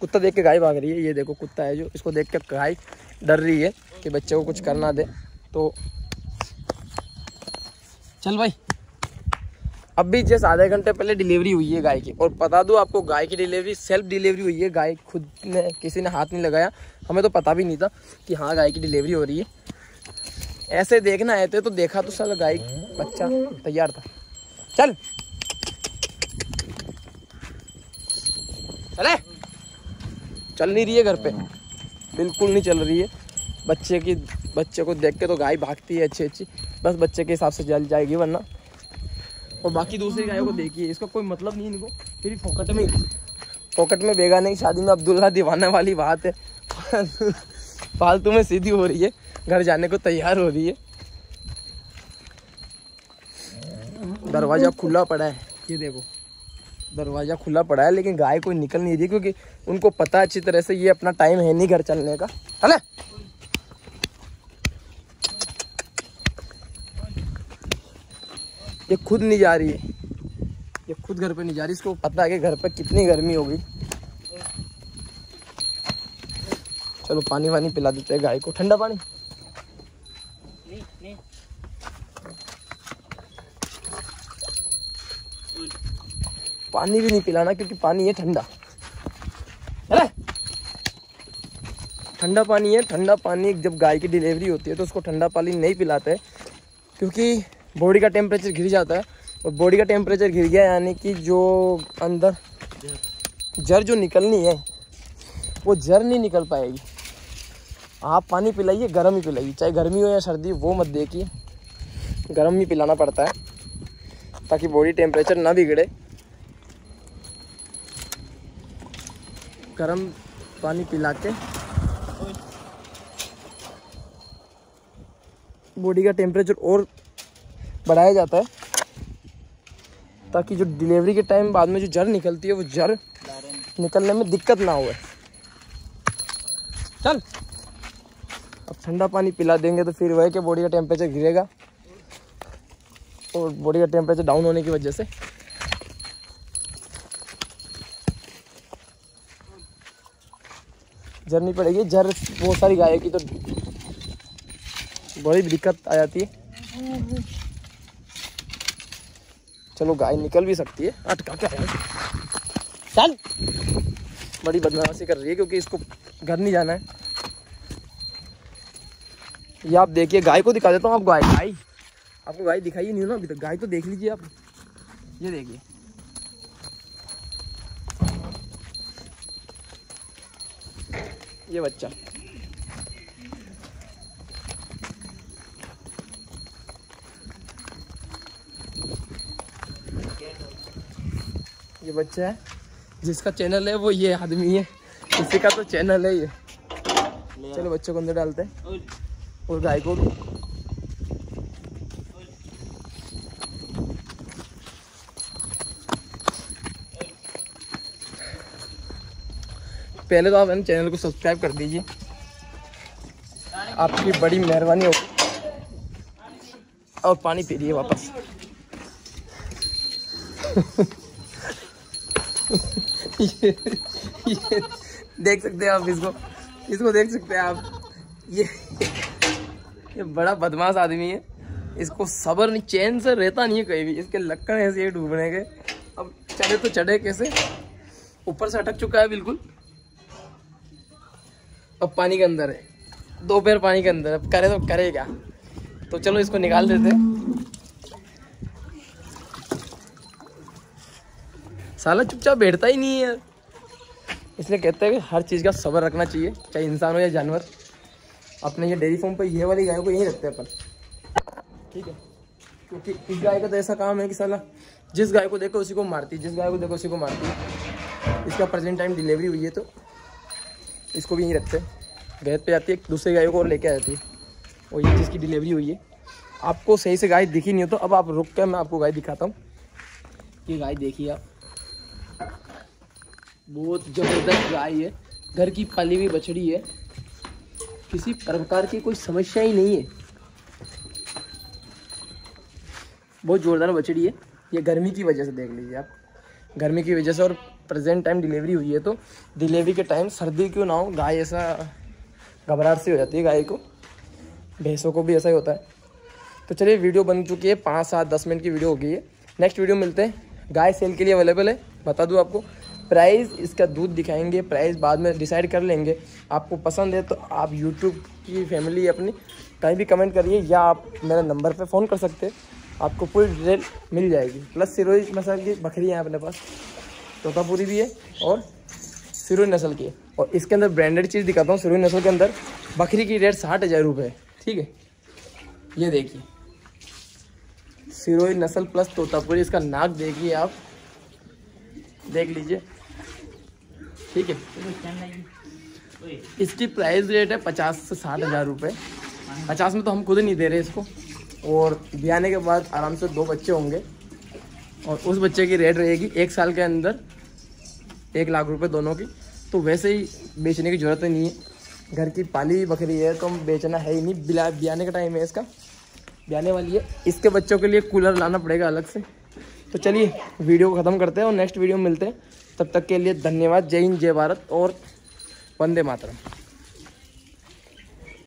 कुत्ता देख के गाय भाग रही है। ये देखो कुत्ता है जो, इसको देख के गाय डर रही है कि बच्चे को कुछ करना दे। तो चल भाई, अभी जस्ट आधे घंटे पहले डिलीवरी हुई है गाय की। और बता दूं आपको, गाय की डिलीवरी सेल्फ डिलीवरी हुई है। गाय खुद ने, किसी ने हाथ नहीं लगाया। हमें तो पता भी नहीं था कि हाँ गाय की डिलीवरी हो रही है। ऐसे देखना आए थे तो देखा तो साला गाय बच्चा तैयार था। चल चले, चल नहीं रही है घर पे, बिल्कुल नहीं चल रही है। बच्चे को देख के तो गाय भागती है अच्छी, बस बच्चे के हिसाब से जल जाएगी वरना। और बाकी दूसरी गायों को देखिए, इसका कोई मतलब नहीं इनको, फिर फोकट में बेगा नहीं। शादी में अब्दुल्ला दीवाना वाली बात है। फालतू में सीधी हो रही है, घर जाने को तैयार हो रही है। दरवाजा खुला पड़ा है, ये देखो दरवाजा खुला पड़ा है, लेकिन गाय कोई निकल नहीं रही क्योंकि उनको पता है अच्छी तरह से ये अपना टाइम है नहीं घर चलने का। चले, ये खुद नहीं जा रही है, ये खुद घर पे नहीं जा रही। इसको पता है कि घर पे कितनी गर्मी होगी। चलो पानी वानी पिला देते हैं गाय को, ठंडा पानी। नहीं। पानी भी नहीं पिलाना क्योंकि पानी है ठंडा। अरे ठंडा पानी है। ठंडा पानी जब गाय की डिलीवरी होती है तो उसको ठंडा पानी नहीं पिलाते क्योंकि बॉडी का टेम्परेचर गिर जाता है। और बॉडी का टेम्परेचर गिर गया यानी कि जो अंदर जर जो निकलनी है वो जर नहीं निकल पाएगी। आप पानी पिलाइए, गर्म ही पिलाइए, चाहे गर्मी हो या सर्दी, वो मत देखिए, गर्म ही पिलाना पड़ता है ताकि बॉडी टेम्परेचर ना बिगड़े। गर्म पानी पिला के बॉडी का टेम्परेचर और बढ़ाया जाता है ताकि जो डिलीवरी के टाइम बाद में जो जर निकलती है वो जर निकलने में दिक्कत ना हो। चल, अब ठंडा पानी पिला देंगे तो फिर वह कि बॉडी का टेम्परेचर गिरेगा और बॉडी का टेम्परेचर डाउन होने की वजह से जर नहीं पड़ेगी। जर बहुत सारी गायों की तो बड़ी दिक्कत आ जाती है। चलो गाय निकल भी सकती है। अटका क्या है, चल। बड़ी बदमाशी कर रही है क्योंकि इसको घर नहीं जाना है। ये आप देखिए, गाय को दिखा देता हूँ। आप गाय आपको गाय दिखाई नहीं हो ना अभी तक। गाय तो देख लीजिए आप, ये देखिए ये बच्चा। ये बच्चा है जिसका चैनल है वो ये आदमी है, इसी का तो चैनल है ये। चलो बच्चों को अंदर डालते हैं और गाय को भी। पहले तो आप चैनल को सब्सक्राइब कर दीजिए, आपकी बड़ी मेहरबानी होगी। और पानी पी लिए वापस। ये देख सकते हैं आप, इसको देख सकते हैं आप। ये बड़ा बदमाश आदमी है, इसको सब्र नहीं, चैन से रहता नहीं है कहीं भी। इसके लक्कड़ ऐसे ही डूबने के। अब चढ़े तो चढ़े कैसे, ऊपर से अटक चुका है बिल्कुल। अब पानी के अंदर है, 2 पैर पानी के अंदर। अब करे तो करे क्या। तो चलो इसको निकाल देते। साला चुपचाप बैठता ही नहीं है। इसलिए कहते हैं कि हर चीज़ का सब्र रखना चाहिए, चाहे इंसान हो या जानवर। अपने ये डेयरी फार्म पर ये वाली गायों को यहीं रखते हैं अपन, ठीक है। क्योंकि इस गाय का तो ऐसा काम है कि साला जिस गाय को देखो उसी को मारती है, जिस गाय को देखो उसी को मारती है। इसका प्रेजेंट टाइम डिलीवरी हुई है तो इसको भी यहीं रखते हैं। घर पे जाती है, दूसरी गायों को और लेके आ जाती है। और ये जिसकी डिलीवरी हुई है, आपको सही से गाय दिखी नहीं हो तो अब आप रुक कर मैं आपको गाय दिखाता हूँ। ये गाय देखिए आप, बहुत ज़बरदस्त गाय है, घर की पाली हुई बछड़ी है, किसी प्रकार की कोई समस्या ही नहीं है। बहुत जोरदार बछड़ी है। ये गर्मी की वजह से देख लीजिए आप, गर्मी की वजह से और प्रेजेंट टाइम डिलीवरी हुई है, तो डिलीवरी के टाइम सर्दी क्यों ना हो, गाय ऐसा घबराहट सी हो जाती है गाय को, भैंसों को भी ऐसा ही होता है। तो चलिए वीडियो बन चुकी है, 5, 7, 10 मिनट की वीडियो हो गई है। नेक्स्ट वीडियो मिलते हैं। गाय सेल के लिए अवेलेबल है, बता दूँ आपको प्राइस, इसका दूध दिखाएंगे, प्राइस बाद में डिसाइड कर लेंगे। आपको पसंद है तो आप यूट्यूब की फैमिली अपनी कहीं भी कमेंट करिए, या आप मेरे नंबर पे फ़ोन कर सकते हैं, आपको पूरी डिटेल मिल जाएगी। प्लस सिरोही नस्ल की बकरी है अपने पास, तोतापुरी भी है और सिरोही नस्ल की है। और इसके अंदर ब्रांडेड चीज़ दिखाता हूँ। सिरोही नस्ल के अंदर बकरी की रेट 60,000 रुपये है, ठीक है। ये देखिए सिरोही नस्ल प्लस तोतापुरी, इसका नाक देखिए आप, देख लीजिए, ठीक है। इसकी प्राइस रेट है 50 से 60,000 रुपये। 50 में तो हम खुद ही नहीं दे रहे इसको, और ब्याने के बाद आराम से 2 बच्चे होंगे, और उस बच्चे की रेट रहेगी 1 साल के अंदर 1 लाख रुपए दोनों की। तो वैसे ही बेचने की ज़रूरत नहीं है, घर की पाली हुई बकरी है तो हम बेचना है ही नहीं। ब्याने का टाइम है इसका, ब्याने वाली है। इसके बच्चों के लिए कूलर लाना पड़ेगा अलग से। तो चलिए वीडियो को ख़त्म करते हैं और नेक्स्ट वीडियो में मिलते हैं। तब तक के लिए धन्यवाद। जय हिंद, जय भारत और वंदे मातरम।